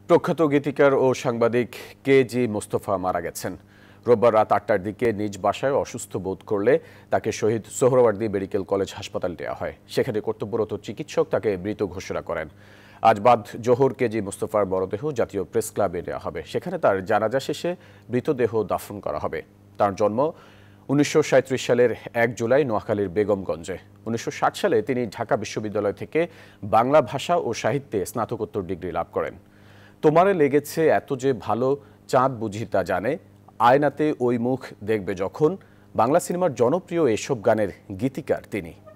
প্রখ্যাত গীতিকার ও সাংবাদিক কে.জি. মোস্তফা মারা গেছেন। রোববার রাত ৮টার দিকে নিজ বাসায় অসুস্থ বোধ করলে তাকে শহীদ সোহরাওয়ার্দী মেডিকেল কলেজ হাসপাতালে নেওয়া হয়। সেখানে কর্তব্যরত চিকিৎসক তাকে মৃত ঘোষণা করেন। আজ বাদ জোহর কে.জি. মোস্তফার মরদেহ জাতীয় প্রেস ক্লাবে নেওয়া হবে। সেখানে তার জানাজা শেষে মৃতদেহ দাফন করা হবে। তার জন্ম ১৯৩৭ সালের ১ জুলাই নোয়াখালীর বেগমগঞ্জে। ১৯৬০ সালে তিনি ঢাকা বিশ্ববিদ্যালয় থেকে বাংলা ভাষা ও সাহিত্যে স্নাতকোত্তর ডিগ্রি লাভ করেন। তোমারে লেগেছে এত যে ভালো, চাঁদ বুঝি তা জানে, আয়নাতে ওই মুখ দেখবে যখন, বাংলা সিনেমার জনপ্রিয় এসব গানের গীতিকার তিনি।